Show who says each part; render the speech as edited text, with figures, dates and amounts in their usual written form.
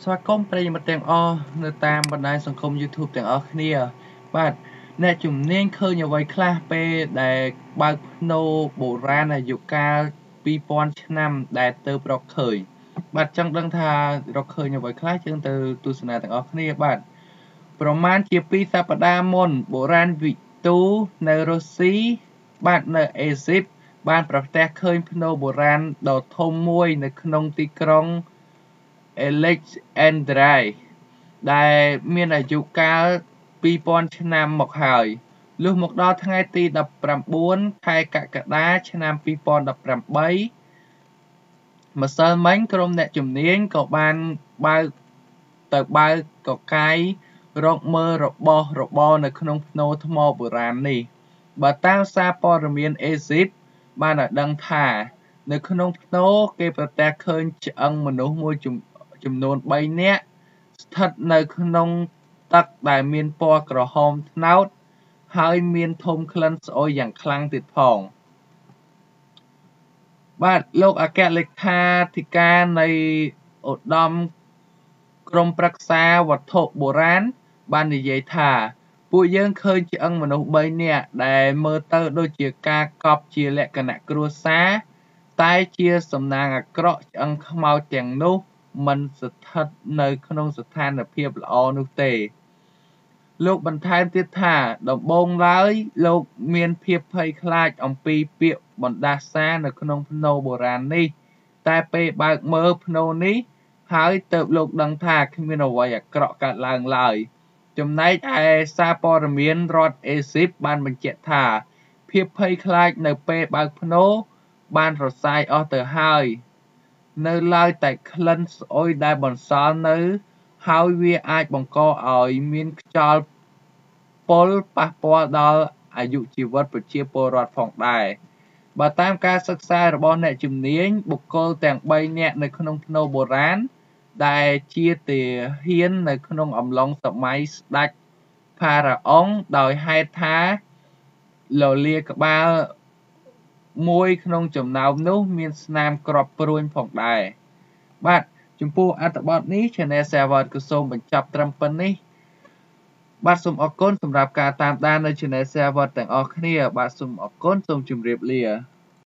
Speaker 1: ស្វាគមន៍ប្រិយមិត្តទាំងអស់នៅតាមបណ្ដាញសង្គម YouTube ទាំងអស់គ្នាបាទអ្នកជំនាញឃើញអ្វីខ្លះពេលដែលបើកភ្នូរបុរាណអាយុកាល 2000 ឆ្នាំដែលទើបរកឃើញបាទចង់ដឹងថារកឃើញអ្វីខ្លះយើងទៅទស្សនាទាំងអស់គ្នាបាទប្រមាណជា2សប្តាហ៍មុនបុរាណវិទូនៅរុស្ស៊ីបាទនៅអេស៊ីបបានប្រទះឃើញភ្នូរបុរាណដ៏ធំមួយនៅក្នុងទីក្រុងAlexandria ដែលមានអាយុកាល 2000 ឆ្នាំមកហើយលុះមកដល់ថ្ងៃទី 19 ខែកក្កដាឆ្នាំ 2018 ម្សិលមិញក្រុមអ្នកជំនាញក៏បានបើកកកាយរកមើលរបស់របរនៅក្នុងភ្នូរថ្មបុរាណនេះបើតាមសារព័ត៌មានអេស៊ីបបានឲ្យដឹងថានៅក្នុងភ្នូរគេប្រទះឃើញឆ្អឹងមនុស្សមួយចំនួន3នាក់ស្ថិតនៅក្នុងទឹកដែលមានពណ៌ក្រហមត្នោតហើយមានធុំក្លិនស្អុយយ៉ាងខ្លាំងទៀតផងបាទលោកអគ្គលេខាធិការនៃឧត្តមក្រុមប្រឹក្សាវត្ថុបុរាណបាននិយាយថាពួកយើងឃើញឆ្អឹងមនុស្ស3នាក់ដែលមើលទៅដូចជាការកប់ជាលក្ខណៈគ្រួសារតែជាសំណាងអាក្រក់ឆ្អឹងខ្មោចទាំងនោះមិនស្ថិតនៅក្នុងស្ថានភាពល្អនោះទេលោកបន្ថែមទៀតថាដំបូងឡើយលោកមានភាពភ័យខ្លាចអំពីពាក្យបណ្ដាសានៅក្នុងភ្នូរបុរាណនេះតែពេលបើកមើលភ្នូរនេះហើយទើបលោកដឹងថាគ្មានអ្វីអាក្រក់កើតឡើងឡើយចំណែកឯសារព័ត៌មានរដ្ឋអេស៊ីបបានបញ្ជាក់ថាភាពភ័យខ្លាចនៅពេលបើកភ្នូរបានរសាយអស់ទៅហើយនៅឡើយតែក្លិនស្អុយដែលបន្សល់នៅហើយវាអាចបង្កឲ្យមានខ្យល់ពុលប៉ះពាល់ដល់អាយុជីវិតប្រជាពលរដ្ឋផងដែរបើតាមការសិក្សារបស់អ្នកជំនាញបុគ្គលទាំង3នាក់នៅក្នុងភ្នូរបុរាណដែលជាទាហាននៅក្នុងអំឡុងសម័យស្ដេចផារ៉ាអុងដោយហេតុថាលលាក្បាលមួយក្នុងចំណោមនោះមានស្នាមគ្រាប់ព្រួញផងដែរបាទចំពោះអត្ថបទនេះ Channel Server ក៏សូមបញ្ចប់ត្រឹមប៉ុណ្នេះបាទសូមអរគុណសម្រាប់ការតាមដាននៅ Channel Server ទាំងអស់គ្នាបាទសូមអរគុណសូមជម្រាបលា